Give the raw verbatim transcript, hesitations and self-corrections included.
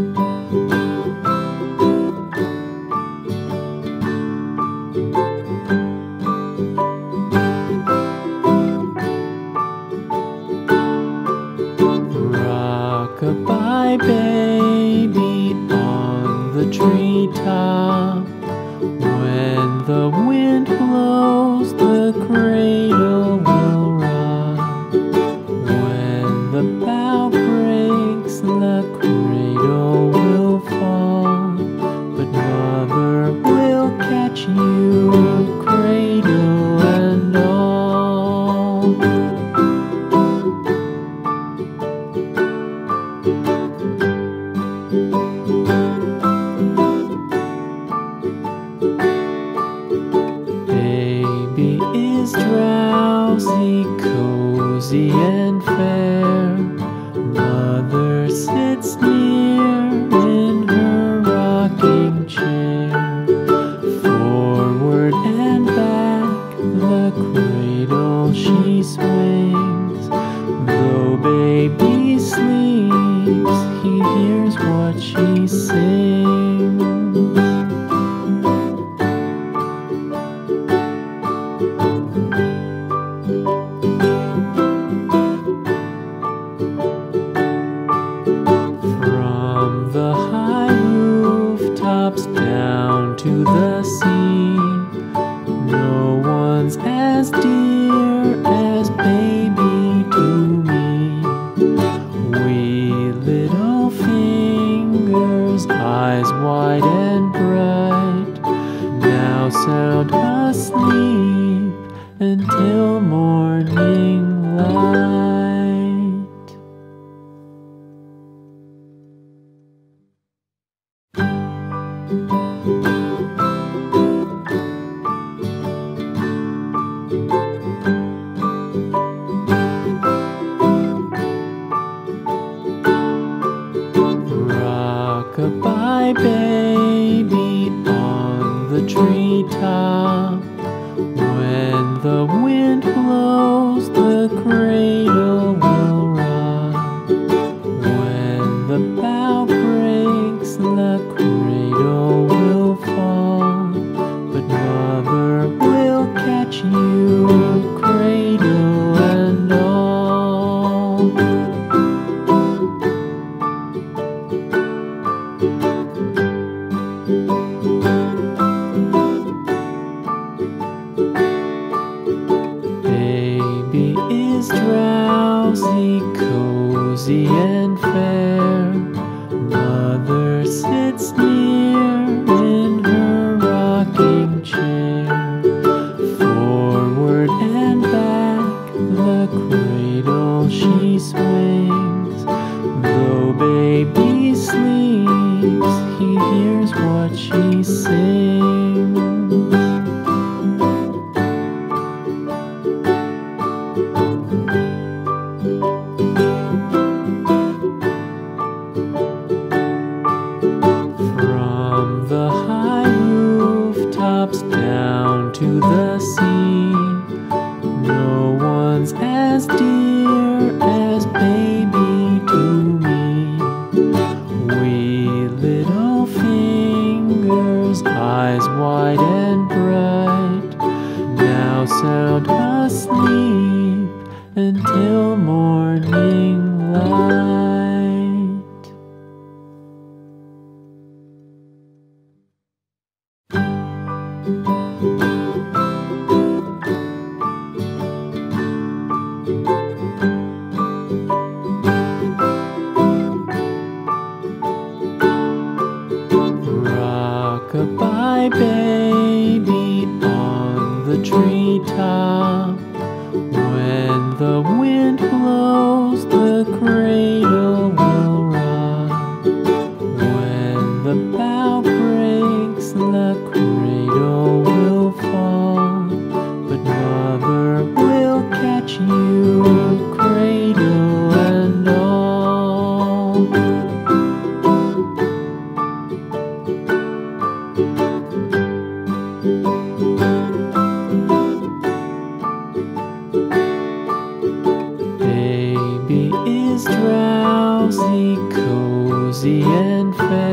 Rock-a-bye baby on the treetop. When the wind blows, the cradle will rock. When the bough breaks, the cradle will fall. But mother will catch you, cradle and all. Baby is drowsy, cozy and fair. Mother sits near in her rocking chair. Forward and back, the cradle she swings. Though baby sleeps, he hears what she sings. From the high rooftops down to the sea, no one's as dear as baby to me. Wee little fingers, eyes wide and bright, now sound asleep until morning light. Rock-a-bye baby on the treetop. When the wind blows, the cradle will rock. When the bough breaks, the cradle will fall. But mother will catch you, cradle and all. Baby is drowsy, cozy and fair. Mother sits near in her rocking chair. Forward and back, the cradle she swings. Though baby sleeps, he hears what she sings. From the high rooftops down to the sea, no one's as dear as baby to me. Wee little fingers, eyes wide and bright, now sound asleep until morning light. Rock-a-bye baby on the treetop. When the wind blows, the cradle will rock. When the bough breaks, the cradle will fall. But mother will catch you, cradle and all. easy and fair.